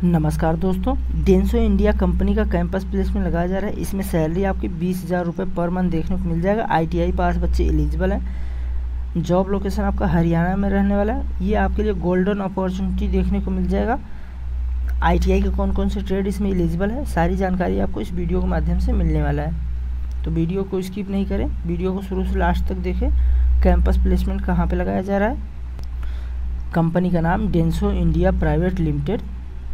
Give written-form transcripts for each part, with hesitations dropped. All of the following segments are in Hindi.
नमस्कार दोस्तों, डेंसो इंडिया कंपनी का कैंपस प्लेसमेंट लगाया जा रहा है। इसमें सैलरी आपकी 20,000 रुपये पर मंथ देखने को मिल जाएगा। ITI पास बच्चे एलिजिबल हैं। जॉब लोकेशन आपका हरियाणा में रहने वाला है। ये आपके लिए गोल्डन अपॉर्चुनिटी देखने को मिल जाएगा। ITI के कौन कौन से ट्रेड इसमें एलिजिबल है, सारी जानकारी आपको इस वीडियो के माध्यम से मिलने वाला है। तो वीडियो को स्किप नहीं करें, वीडियो को शुरू से लास्ट तक देखें। कैंपस प्लेसमेंट कहाँ पर लगाया जा रहा है? कंपनी का नाम Denso India private limited.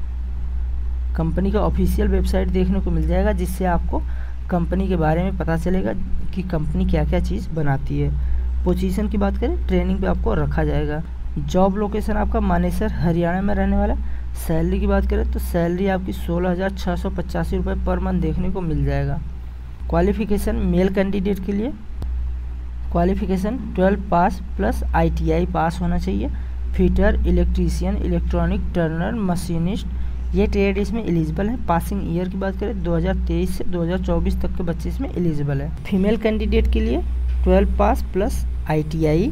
Company का ऑफिशियल वेबसाइट देखने को मिल जाएगा, जिससे आपको कंपनी के बारे में पता चलेगा कि कंपनी क्या क्या चीज़ बनाती है। पोजीशन की बात करें, ट्रेनिंग पे आपको रखा जाएगा। जॉब लोकेशन आपका मानेसर हरियाणा में रहने वाला। सैलरी की बात करें तो सैलरी आपकी 16,685 रुपये पर मंथ देखने को मिल जाएगा। क्वालिफिकेशन मेल कैंडिडेट के लिए qualification 12 pass plus ITI pass होना चाहिए। Fitter, electrician, electronic, turner, machinist, ये ट्रेड इसमें एलिजिबल है। पासिंग ईयर की बात करें 2023 से 2024 तक के बच्चे इसमें एलिजिबल है। फीमेल कैंडिडेट के लिए 12 पास प्लस ITI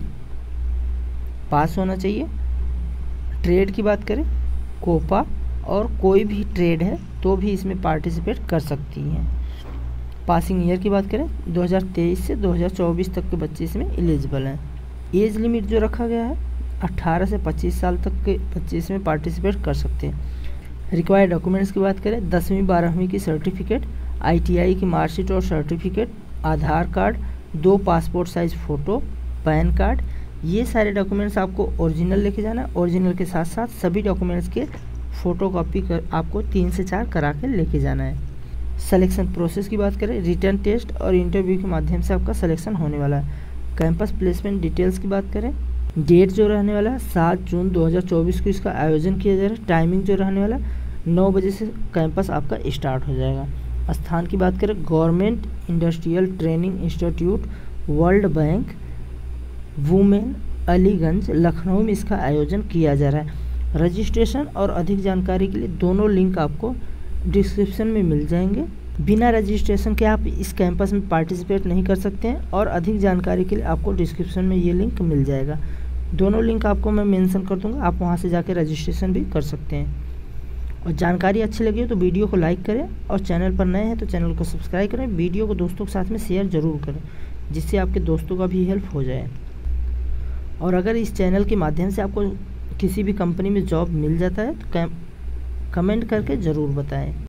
पास होना चाहिए। ट्रेड की बात करें कोपा और कोई भी ट्रेड है तो भी इसमें पार्टिसिपेट कर सकती हैं। पासिंग ईयर की बात करें 2023 से 2024 तक के बच्चे इसमें एलिजिबल हैं। एज लिमिट जो रखा गया है 18 से 25 साल तक के बच्चे इसमें पार्टिसिपेट कर सकते हैं। रिक्वायर्ड डॉक्यूमेंट्स की बात करें 10वीं 12वीं की सर्टिफिकेट, ITI की मार्कशीट और certificate, Aadhaar card, 2 passport size photo, PAN card, ये सारे डॉक्यूमेंट्स आपको ओरिजिनल लेके जाना है। ओरिजिनल के साथ साथ सभी डॉक्यूमेंट्स के फ़ोटोकॉपी आपको 3 से 4 करा के लेके जाना है। सिलेक्शन प्रोसेस की बात करें रिटर्न टेस्ट और इंटरव्यू के माध्यम से आपका सिलेक्शन होने वाला है। कैंपस प्लेसमेंट डिटेल्स की बात करें, डेट जो रहने वाला है 7 जून 2024 को इसका आयोजन किया जा रहा है। टाइमिंग जो रहने वाला है 9 बजे से कैंपस आपका स्टार्ट हो जाएगा। स्थान की बात करें government industrial training institute, world bank, women, Aliganj, Lucknow में इसका आयोजन किया जा रहा है। रजिस्ट्रेशन और अधिक जानकारी के लिए दोनों लिंक आपको डिस्क्रिप्शन में मिल जाएंगे। बिना रजिस्ट्रेशन के आप इस कैंपस में पार्टिसिपेट नहीं कर सकते हैं और अधिक जानकारी के लिए आपको डिस्क्रिप्शन में ये लिंक मिल जाएगा। दोनों लिंक आपको मैं मेंशन कर दूंगा, आप वहां से जाकर रजिस्ट्रेशन भी कर सकते हैं। और जानकारी अच्छी लगी हो तो वीडियो को लाइक करें और चैनल पर नए हैं तो चैनल को सब्सक्राइब करें। वीडियो को दोस्तों के साथ में शेयर ज़रूर करें, जिससे आपके दोस्तों का भी हेल्प हो जाए। और अगर इस चैनल के माध्यम से आपको किसी भी कंपनी में जॉब मिल जाता है तो कमेंट करके ज़रूर बताएं।